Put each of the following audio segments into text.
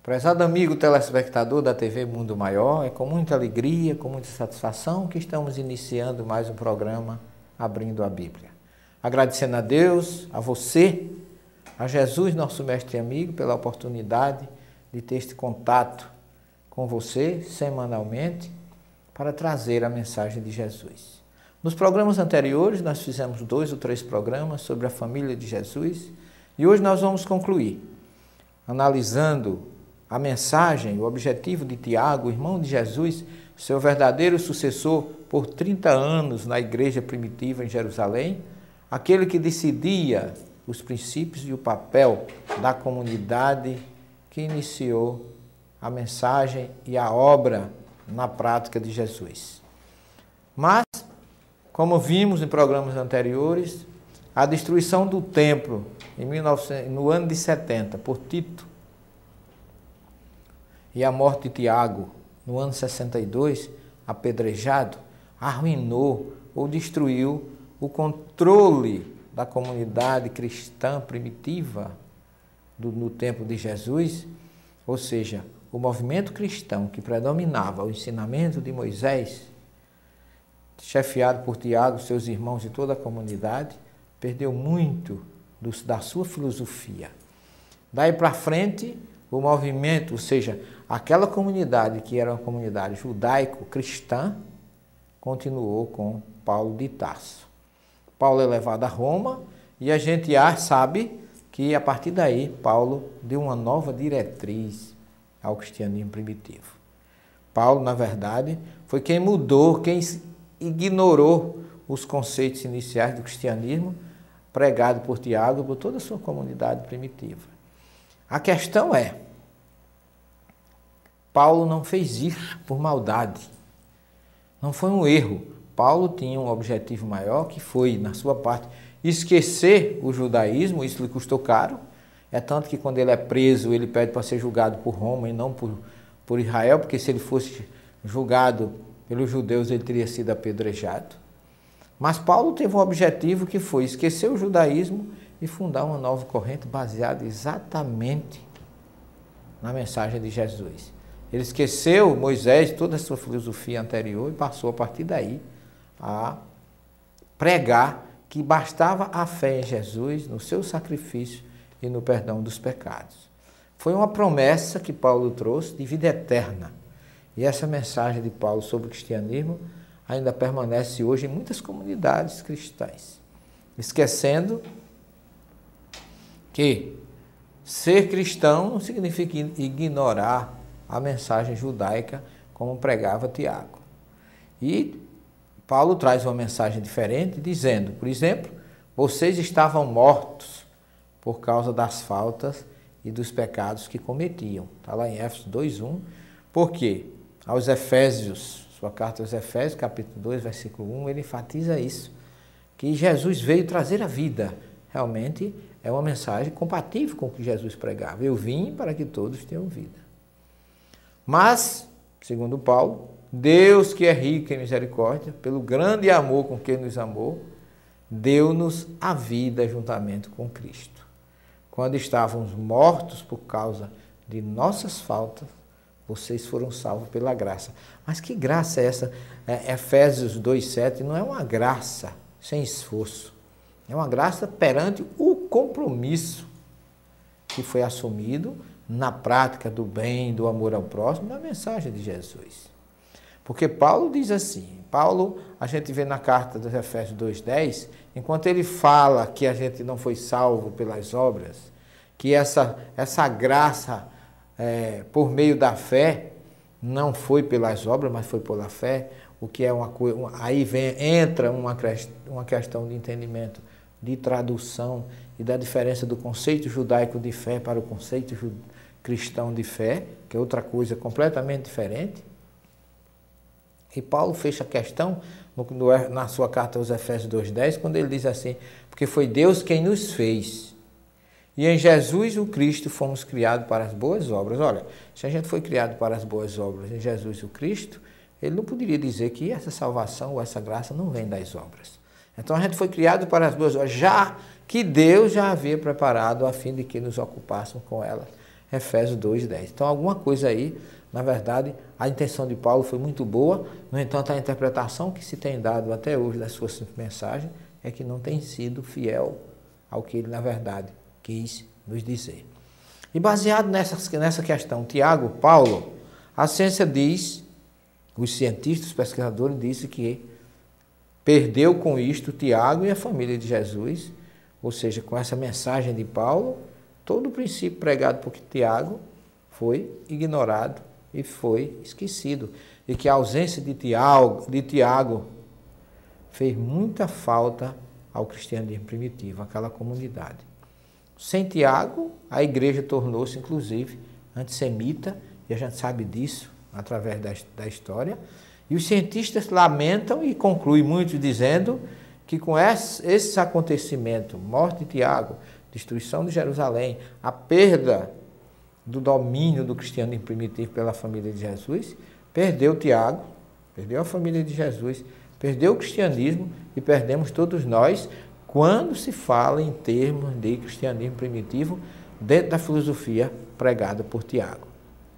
Prezado amigo telespectador da TV Mundo Maior, é com muita alegria, com muita satisfação que estamos iniciando mais um programa Abrindo a Bíblia. Agradecendo a Deus, a você, a Jesus, nosso mestre e amigo, pela oportunidade de ter este contato com você semanalmente para trazer a mensagem de Jesus. Nos programas anteriores nós fizemos 2 ou 3 programas sobre a família de Jesus e hoje nós vamos concluir analisando a mensagem, o objetivo de Tiago, irmão de Jesus, seu verdadeiro sucessor por 30 anos na igreja primitiva em Jerusalém, aquele que decidia os princípios e o papel da comunidade que iniciou a mensagem e a obra na prática de Jesus. Mas, como vimos em programas anteriores, a destruição do templo no ano de 70 por Tito e a morte de Tiago no ano 62, apedrejado, arruinou ou destruiu o controle da comunidade cristã primitiva no tempo de Jesus, ou seja, o movimento cristão que predominava o ensinamento de Moisés, chefiado por Tiago, seus irmãos e toda a comunidade, perdeu muito da sua filosofia. Daí para frente, o movimento, ou seja, aquela comunidade que era uma comunidade judaico-cristã, continuou com Paulo de Tarso. Paulo é levado a Roma e a gente sabe que a partir daí Paulo deu uma nova diretriz ao cristianismo primitivo. Paulo, na verdade, foi quem mudou, quem ignorou os conceitos iniciais do cristianismo pregado por Tiago e por toda a sua comunidade primitiva. A questão é, Paulo não fez isso por maldade, não foi um erro. Paulo tinha um objetivo maior que foi, na sua parte, esquecer o judaísmo, isso lhe custou caro, é tanto que quando ele é preso, ele pede para ser julgado por Roma e não por Israel, porque se ele fosse julgado pelos judeus, ele teria sido apedrejado. Mas Paulo teve um objetivo que foi esquecer o judaísmo e fundar uma nova corrente baseada exatamente na mensagem de Jesus. Ele esqueceu Moisés, toda a sua filosofia anterior e passou a partir daí a pregar que bastava a fé em Jesus, no seu sacrifício e no perdão dos pecados. Foi uma promessa que Paulo trouxe de vida eterna. E essa mensagem de Paulo sobre o cristianismo ainda permanece hoje em muitas comunidades cristãs, esquecendo que ser cristão não significa ignorar a mensagem judaica como pregava Tiago. E Paulo traz uma mensagem diferente, dizendo, por exemplo, vocês estavam mortos por causa das faltas e dos pecados que cometiam. Está lá em Éfeso 2:1. Por quê? Aos Efésios, sua carta aos Efésios, capítulo 2, versículo 1, ele enfatiza isso, que Jesus veio trazer a vida. Realmente é uma mensagem compatível com o que Jesus pregava. Eu vim para que todos tenham vida. Mas, segundo Paulo, Deus, que é rico em misericórdia, pelo grande amor com que nos amou, deu-nos a vida juntamente com Cristo. Quando estávamos mortos por causa de nossas faltas, vocês foram salvos pela graça. Mas que graça é essa? Efésios 2:7 não é uma graça sem esforço. É uma graça perante o compromisso que foi assumido na prática do bem, do amor ao próximo, na mensagem de Jesus. Porque Paulo diz assim, Paulo, a gente vê na carta dos Efésios 2:10, enquanto ele fala que a gente não foi salvo pelas obras, que essa graça por meio da fé não foi pelas obras, mas foi pela fé, o que é uma coisa, aí entra uma questão de entendimento, de tradução e da diferença do conceito judaico de fé para o conceito cristão de fé, que é outra coisa completamente diferente. E Paulo fecha a questão na sua carta aos Efésios 2:10, quando ele diz assim, porque foi Deus quem nos fez, e em Jesus o Cristo fomos criados para as boas obras. Olha, se a gente foi criado para as boas obras em Jesus o Cristo, ele não poderia dizer que essa salvação ou essa graça não vem das obras. Então a gente foi criado para as boas obras, já que Deus já havia preparado a fim de que nos ocupássemos com elas. Efésios 2:10. Então, alguma coisa aí, na verdade, a intenção de Paulo foi muito boa, no entanto, a interpretação que se tem dado até hoje das suas mensagens é que não tem sido fiel ao que ele, na verdade, quis nos dizer. E baseado nessa questão, Tiago, Paulo, a ciência diz, os cientistas, os pesquisadores dizem que perdeu com isto Tiago e a família de Jesus, ou seja, com essa mensagem de Paulo, todo o princípio pregado por Tiago foi ignorado e foi esquecido. E que a ausência de Tiago fez muita falta ao cristianismo primitivo, àquela comunidade. Sem Tiago, a igreja tornou-se, inclusive, antissemita, e a gente sabe disso através da história. E os cientistas lamentam e concluem muito dizendo que com esses acontecimentos, morte de Tiago, destruição de Jerusalém, a perda do domínio do cristianismo primitivo pela família de Jesus, perdeu Tiago, perdeu a família de Jesus, perdeu o cristianismo e perdemos todos nós quando se fala em termos de cristianismo primitivo dentro da filosofia pregada por Tiago.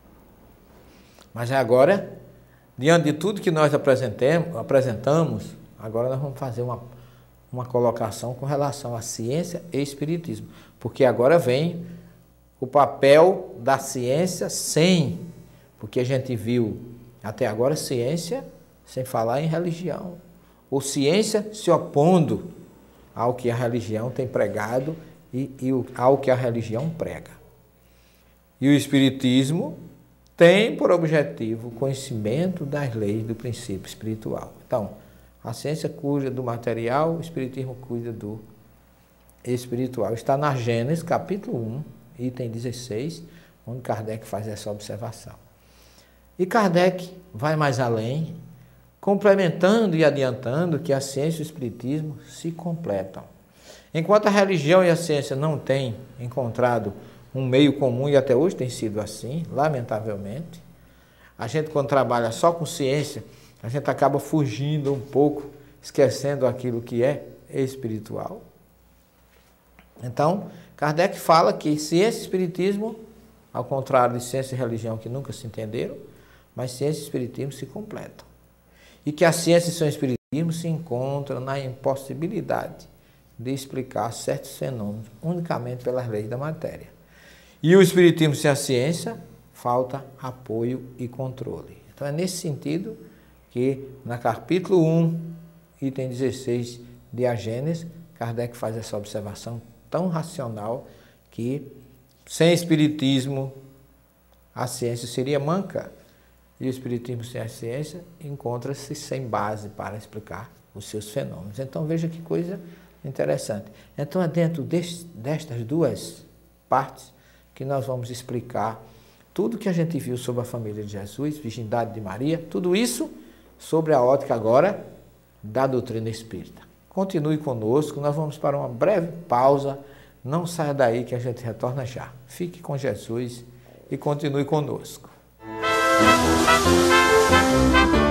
Mas agora, diante de tudo que nós apresentamos, agora nós vamos fazer uma colocação com relação à ciência e espiritismo, porque agora vem o papel da ciência porque a gente viu até agora ciência sem falar em religião, ou ciência se opondo ao que a religião tem pregado e ao que a religião prega. E o espiritismo tem por objetivo o conhecimento das leis do princípio espiritual. Então, a ciência cuida do material, o espiritismo cuida do espiritual. Está na Gênesis, capítulo 1, item 16, onde Kardec faz essa observação. E Kardec vai mais além, complementando e adiantando que a ciência e o espiritismo se completam. Enquanto a religião e a ciência não têm encontrado um meio comum, e até hoje tem sido assim, lamentavelmente, a gente quando trabalha só com ciência, a gente acaba fugindo um pouco, esquecendo aquilo que é espiritual. Então, Kardec fala que ciência e espiritismo, ao contrário de ciência e religião que nunca se entenderam, mas ciência e espiritismo se completam. E que a ciência e o espiritismo se encontram na impossibilidade de explicar certos fenômenos unicamente pelas leis da matéria. E o espiritismo sem a ciência, falta apoio e controle. Então é nesse sentido que, na capítulo 1, item 16 de A Gênesis, Kardec faz essa observação tão racional que, sem espiritismo, a ciência seria manca. E o espiritismo sem a ciência encontra-se sem base para explicar os seus fenômenos. Então veja que coisa interessante. Então é dentro destas duas partes que nós vamos explicar tudo que a gente viu sobre a família de Jesus, virgindade de Maria, tudo isso sobre a ótica agora da doutrina espírita. Continue conosco, nós vamos para uma breve pausa, não saia daí que a gente retorna já. Fique com Jesus e continue conosco.